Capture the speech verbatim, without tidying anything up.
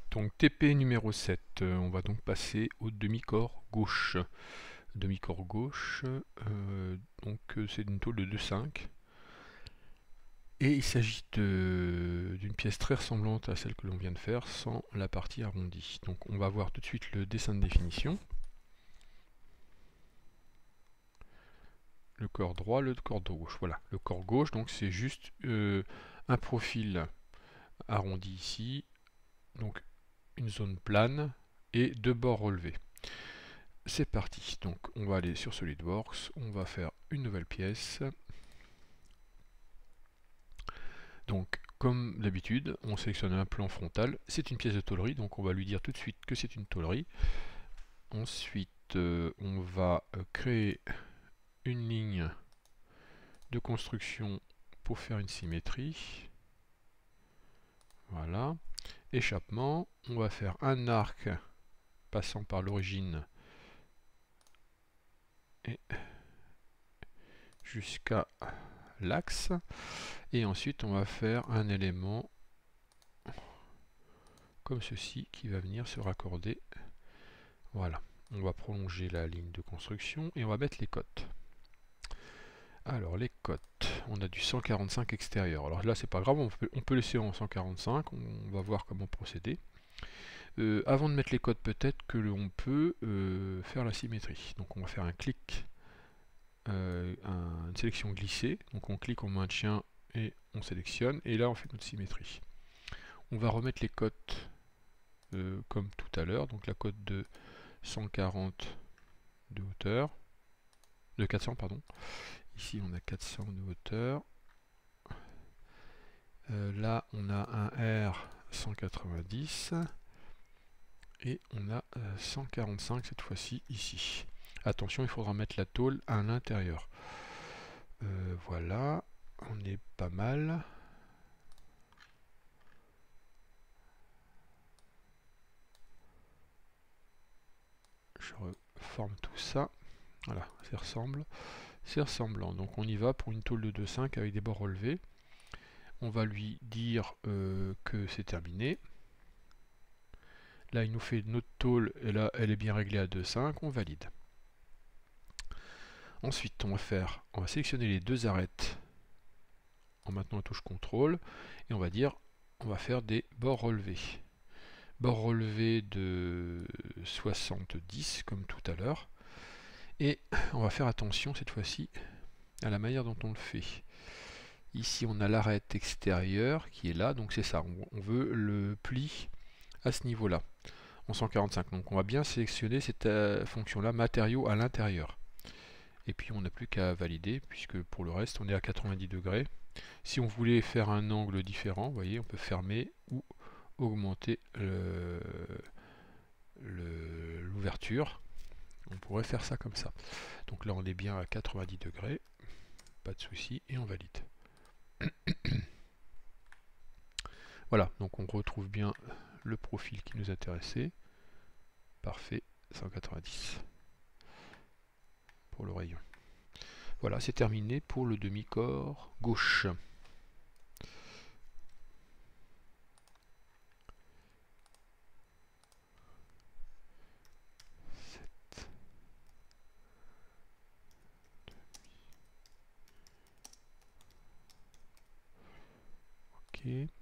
Donc T P numéro sept, euh, on va donc passer au demi-corps gauche. Demi-corps gauche, euh, donc euh, c'est une tôle de deux virgule cinq. Et il s'agit d'une pièce très ressemblante à celle que l'on vient de faire, sans la partie arrondie. Donc on va voir tout de suite le dessin de définition. Le corps droit, le corps gauche. Voilà, le corps gauche, donc c'est juste euh, un profil arrondi ici, donc une zone plane et deux bords relevés. C'est parti, donc on va aller sur SolidWorks, on va faire une nouvelle pièce. Donc comme d'habitude, on sélectionne un plan frontal, c'est une pièce de tôlerie, donc on va lui dire tout de suite que c'est une tôlerie. Ensuite, euh, on va euh, créer une ligne de construction pour faire une symétrie. Voilà. Échappement, on va faire un arc passant par l'origine et jusqu'à l'axe. Et ensuite, on va faire un élément comme ceci qui va venir se raccorder. Voilà. On va prolonger la ligne de construction et on va mettre les cotes. Alors les cotes, on a du cent quarante-cinq extérieur. Alors là c'est pas grave, on peut, on peut laisser en cent quarante-cinq, on va voir comment procéder. Euh, avant de mettre les cotes, peut-être que l'on peut euh, faire la symétrie. Donc on va faire un clic, euh, un, une sélection glissée. Donc on clique, on maintient et on sélectionne. Et là on fait notre symétrie. On va remettre les cotes euh, comme tout à l'heure. Donc la cote de cent quarante de hauteur, de quatre cents pardon. Ici on a quatre cents de hauteur. Euh, là on a un R cent quatre-vingt-dix et on a euh, cent quarante-cinq cette fois-ci ici. Attention, il faudra mettre la tôle à l'intérieur. Euh, voilà, on est pas mal. Je reforme tout ça. Voilà, ça ressemble. C'est ressemblant. Donc on y va pour une tôle de deux virgule cinq avec des bords relevés. On va lui dire euh, que c'est terminé. Là, il nous fait notre tôle, et là, elle est bien réglée à deux virgule cinq. On valide. Ensuite, on va faire, on va sélectionner les deux arêtes en maintenant la touche contrôle et on va dire, on va faire des bords relevés. Bords relevés de soixante-dix comme tout à l'heure. Et on va faire attention cette fois-ci à la manière dont on le fait. Ici, on a l'arête extérieure qui est là, donc c'est ça. On, on veut le pli à ce niveau-là, en cent quarante-cinq. Donc on va bien sélectionner cette euh, fonction-là, matériaux à l'intérieur. Et puis on n'a plus qu'à valider, puisque pour le reste, on est à quatre-vingt-dix degrés. Si on voulait faire un angle différent, vous voyez, on peut fermer ou augmenter l'ouverture. On pourrait faire ça comme ça. Donc là, on est bien à quatre-vingt-dix degrés. Pas de souci, et on valide. Voilà, donc on retrouve bien le profil qui nous intéressait. Parfait, cent quatre-vingt-dix pour le rayon. Voilà, c'est terminé pour le demi-corps gauche. Ok.